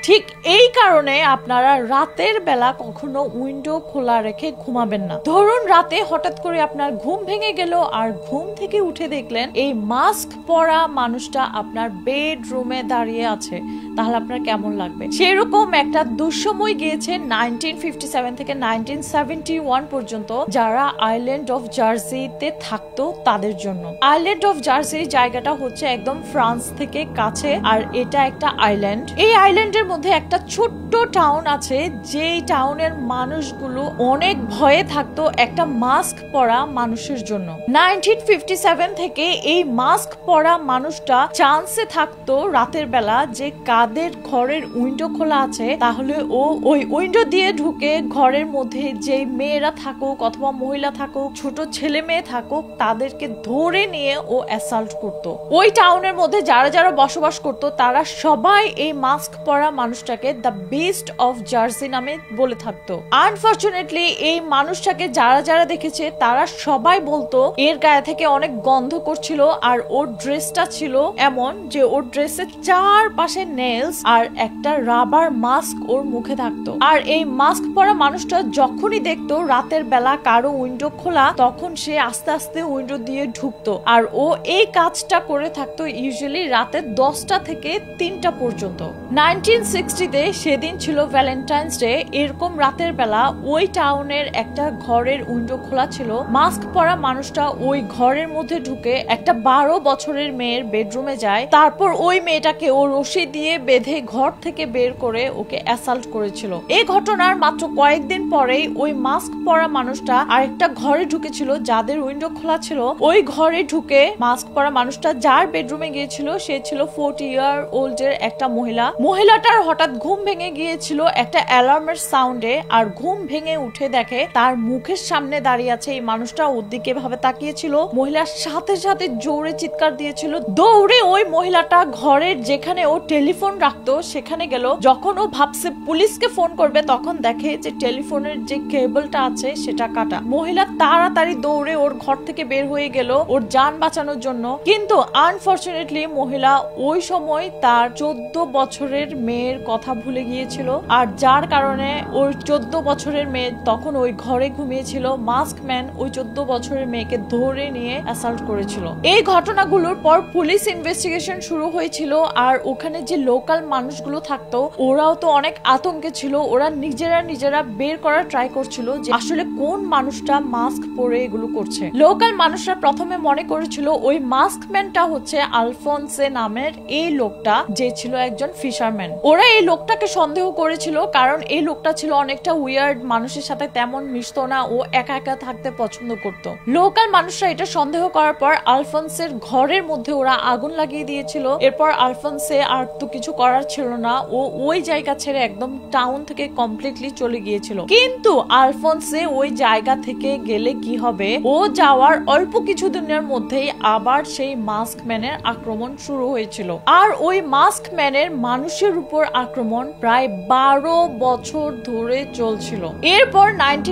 ঠিক এই কারণে আপনারা রাতের বেলা কখনো উইন্ডো খোলা রেখে ঘুমাবেন না। ধরুন রাতে হঠাৎ করে আপনার ঘুম ভেঙে গেল আর ঘুম থেকে উঠে দেখলেন এই মাস্ক পরা মানুষটা আপনার বেডরুমে দাঁড়িয়ে আছে, তাহলে আপনার কেমন লাগবে? সেরকম একটা দুঃসময় গিয়েছে 1957 থেকে 1971 পর্যন্ত যারা আইল্যান্ড অফ জার্সিতে থাকতো তাদের জন্য। আইল্যান্ড অফ জার্সি জায়গাটা হচ্ছে একদম ফ্রান্স থেকে কাছে, আর এটা একটা আইল্যান্ড। এই আইল্যান্ডের মধ্যে একটা ছোট্ট টাউন আছে, যেই টাউনের মানুষগুলো অনেক ভয়ে থাকতো একটা মাস্ক পরা মানুষের জন্য। 1957 থেকে এই মাস্ক পরা মানুষটা চান্সে থাকতো রাতের বেলা যে কাদের ঘরের উইন্ডো খোলা আছে, তাহলে ও ওই উইন্ডো দিয়ে ঢুকে ঘরের মধ্যে যে মেয়েরা থাকুক অথবা মহিলা থাকুক, ছোট ছেলে মেয়ে থাকুক, তাদেরকে ধরে নিয়ে ও অ্যাসাল্ট করতো। ওই টাউনের মধ্যে যারা যারা বসবাস করতো তারা সবাই এই মাস্ক পরা মানুষটাকে দ্য বিস্ট অফ জার্সি নামে বলে থাকতো। আনফরচুনেটলি এই মানুষটাকে যারা যারা দেখেছে তারা সবাই বলতো এর গায়ে থেকে অনেক গন্ধ করছিল, আর ওর ড্রেসটা ছিল এমন যে ওর ড্রেসের চারপাশে নেলস আর একটা রাবার মাস্ক ওর মুখে থাকতো। আর এই মাস্ক পরা মানুষটা যখনই দেখতো রাতের বেলা কারো উইন্ডো খোলা, তখন সে আস্তে আস্তে উইন্ডো দিয়ে ঢুকতো। আর ও এই কাজটা করে থাকতো ইউজুয়ালি রাতে 10টা থেকে 3টা পর্যন্ত। 1960-তে সেদিন ছিল ভ্যালেন্টাইন্স ডে। এরকম রাতের বেলা ওই টাউনের একটা ঘরের উইন্ডো খোলা ছিল। মাস্ক পরা মানুষটা ওই ঘরের মধ্যে ঢুকে একটা 12 বছরের মেয়ের বেডরুমে যায়। তারপর ওই মেয়েটাকে ও রশি দিয়ে বেঁধে ঘর থেকে বের করে ওকে অ্যাসাল্ট করেছিল। এই ঘটনার মাত্র কয়েকদিন পরেই ওই মাস্ক পরা মানুষটা আরেকটা ঘরে ঢুকেছিল যাদের উইন্ডো খোলা ছিল। ওই ঘরে ঢুকে মাস্ক পরা মানুষটা যার বেডরুমে গিয়েছিল সে ছিল 40 ইয়ার ওল্ডের একটা মহিলা। মহিলাটার হঠাৎ ঘুম ভেঙে গিয়েছিল একটা অ্যালার্মের সাউন্ডে, আর ঘুম ভেঙে উঠে দেখে তার মুখের সামনে দাঁড়িয়ে আছে এই মানুষটা। ওর দিকে ভাবে তাকিয়েছিল। মহিলার সাথে সাথে জোরে চিৎকার দিয়েছিল। দৌড়ে ওই মহিলাটা ঘরের যেখানে ও টেলিফোন রাখতো সেখানে গেল। যখন ও ভাবছে পুলিশকে ফোন করবে, তখন দেখে যে টেলিফোনের যে কেবলটা আছে সেটা কাটা। মহিলা তাড়াতাড়ি দৌড়ে ওর ঘর থেকে বের হয়ে গেল ওর জান বাঁচানোর জন্য। কিন্তু আনফরচুনেটলি মহিলা ওই সময় তার 14 বছরের মেয়ের কথা ভুলে গিয়েছিল, আর যার কারণে ওর 14 বছরের মেয়ে তখন ওই ঘরে ঘুমিয়েছিল। মাস্কম্যান ওই 14 বছরের মেয়েকে ধরে নিয়ে অ্যাসাল্ট করেছিল। এই ঘটনাগুলোর পর পুলিশ ইনভেস্টিগেশন শুরু হয়েছিল, আর ওখানে যে লোকাল মানুষগুলো থাকতো ওরাও তো অনেক আতঙ্কে ছিল। ওরা নিজেরা বের করার ট্রাই করছিল যে আসলে কোন মানুষটা মাস্ক পরে এগুলো করছে। লোকাল মানুষরা প্রথমে মনে করেছিল ওই মাস্কম্যানটা হচ্ছে আলফোন্সে নামের এই লোকটা, যে ছিল একজন ফিশারম্যান। ওরা এই লোকটাকে সন্দেহ করেছিল কারণ এই লোকটা ছিল অনেকটা উইয়ার্ড, মানুষের সাথে তেমন মিশতো না, ও একা একা থাকতে পছন্দ করতো। লোকাল মানুষরা এটা সন্দেহ করার পর আলফোন্সের ঘরের মধ্যে ওরা আগুন লাগিয়ে দিয়েছিল। এরপর আলফোন্সে আর তো কিছু করার ছিল না, ও ওই জায়গা ছেড়ে একদম টাউন থেকে কমপ্লিটলি চলে গিয়েছিল। কিন্তু আলফোন্সে ওই জায়গা থেকে গেলে কি হবে, ও যাওয়ার অল্প কিছু দিনের মধ্যেই আবার সেই মাস্কম্যানের আক্রমণ শুরু হয়েছিল। আর ওই মাস্কম্যানের মানুষের উপর আক্রমণ প্রায় 12 বছর ধরে চলছিল। এরপর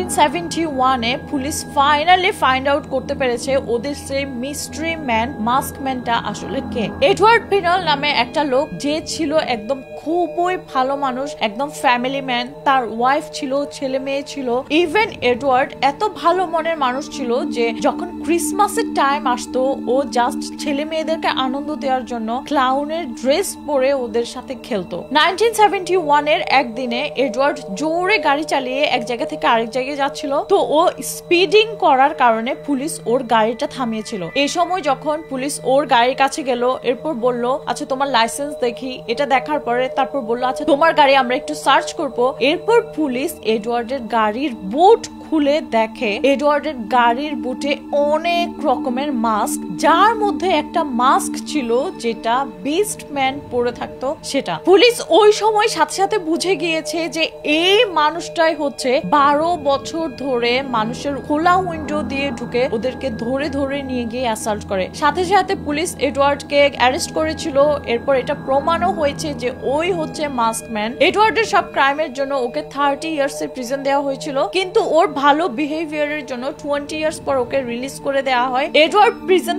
1971-এ পুলিশ ফাইনালি ফাইন্ড আউট করতে পেরেছে ওদের সেই মিস্ট্রি ম্যান মাস্কম্যানটা আসলে কে। এডওয়ার্ড পিনল নামে একটা লোক, যে ছিল একদম খুবই ভালো মানুষ, একদম ফ্যামিলি ম্যান। তার ওয়াইফ ছিল, ছেলে মেয়ে ছিল। ইভেন এডওয়ার্ড এত ভালো মনের মানুষ ছিল যে যখন ক্রিসমাসের টাইম আসতো ও জাস্ট ছেলে মেয়েদেরকে আনন্দ দেওয়ার জন্য ক্লাউনের ড্রেস পরে ওদের সাথে খেলতো। 1971-এর একদিনে এডওয়ার্ড জোরে গাড়ি চালিয়ে এক জায়গা থেকে আরেক জায়গায় যাচ্ছিল। তো ও স্পিডিং করার কারণে পুলিশ ওর গাড়িটা থামিয়েছিল। এই সময় যখন পুলিশ ওর গাড়ির কাছে গেল, এরপর বলল আচ্ছা তোমার লাইসেন্স দেখি। এটা দেখার পরে তারপর বললো আচ্ছা তোমার গাড়ি আমরা একটু সার্চ করবো। এরপর পুলিশ এডওয়ার্ডের গাড়ির বুট খুলে দেখে এডওয়ার্ডের গাড়ির বুটে অনেক রকমের মাস্ক, যার মধ্যে একটা মাস্ক ছিল যেটা বিস্ট ম্যান পরে থাকতো সেটা। পুলিশ ওই সময় সাথে সাথে বুঝে গিয়েছে যে এই মানুষটাই হচ্ছে 12 বছর ধরে মানুষের খোলা উইন্ডো দিয়ে ঢুকে ওদেরকে ধরে ধরে নিয়ে গিয়ে অ্যাসাল্ট করে। সাথে সাথে পুলিশ এডওয়ার্ডকে অ্যারেস্ট করেছিল। এরপর এটা প্রমাণও হয়েছে যে ওই হচ্ছে মাস্কম্যান। এডওয়ার্ডের সব ক্রাইমের জন্য ওকে 30 ইয়ার্স এর প্রিজন দেওয়া হয়েছিল, কিন্তু ওর ভালো বিহেভিয়ারের জন্য 20 ইয়ার্স পর ওকে রিলিজ করে দেওয়া হয়। এডওয়ার্ড প্রিজন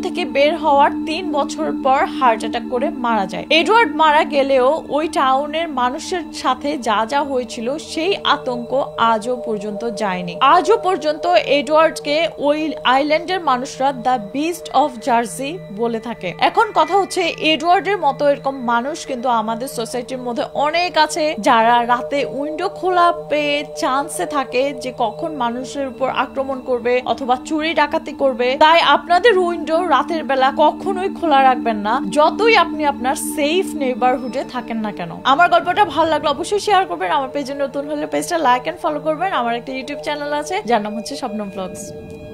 থেকে বের হওয়ার 3 বছর পর হার্ট অ্যাটাক করে মারা যায়। এডওয়ার্ড মারা গেলেও ওই টাউনের মানুষের সাথে যা যা হয়েছিল সেই আতঙ্ক আজও পর্যন্ত যায়নি। আজও পর্যন্ত এডওয়ার্ডকে ওই আইল্যান্ডের মানুষরা দ্য বিস্ট অফ জার্সি বলে থাকে। এখন কথা হচ্ছে, এডওয়ার্ডের মতো এরকম মানুষ কিন্তু আমাদের সোসাইটির মধ্যে অনেক আছে, যারা রাতে উইন্ডো খোলা পেয়ে চান্সে থাকে যে কখন মানুষের উপর আক্রমণ করবে অথবা চুরি ডাকাতি করবে। তাই আপনাদের উইন্ডো রাতের বেলা কখনোই খোলা রাখবেন না, যতই আপনি আপনার সেফ নেইবারহুডে থাকেন না কেন। আমার গল্পটা ভালো লাগলো অবশ্যই শেয়ার করবেন। আমার পেজে নতুন হলে পেজটা লাইক এন্ড ফলো করবেন। আমার একটা ইউটিউব চ্যানেল আছে যার নাম হচ্ছে স্বপ্নম ব্লগস।